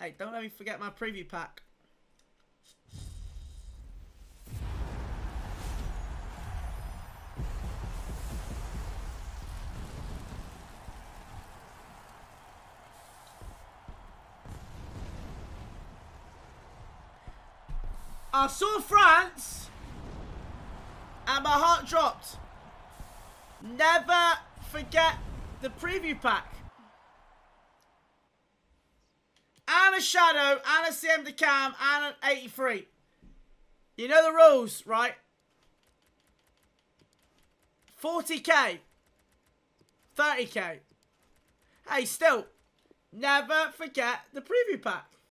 Hey, don't let me forget my preview pack. I saw France and my heart dropped. Never forget the preview pack. And a Shadow, and a CM Decam, and an 83. You know the rules, right? 40k. 30k. Hey, still, never forget the preview pack.